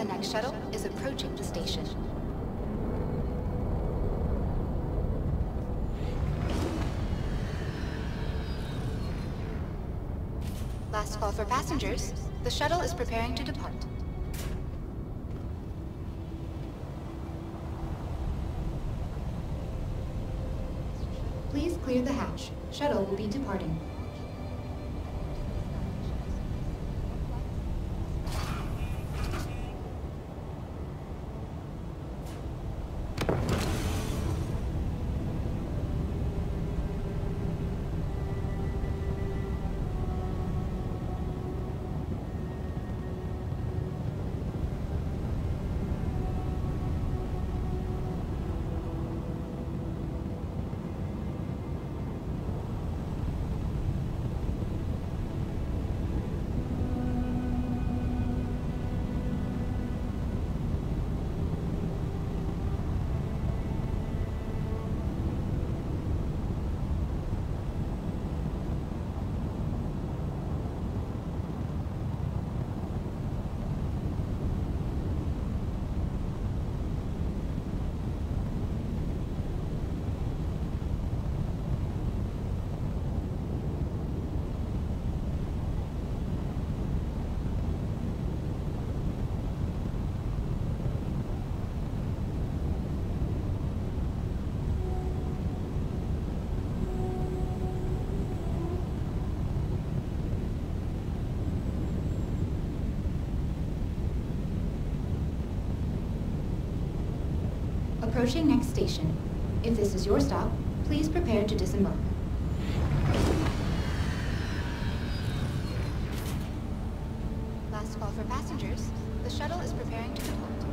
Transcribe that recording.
The next shuttle is approaching the station. Last call for passengers. The shuttle is preparing to depart. Please clear the hatch. Shuttle will be departing. Approaching next station. If this is your stop, please prepare to disembark. Last call for passengers. The shuttle is preparing to depart.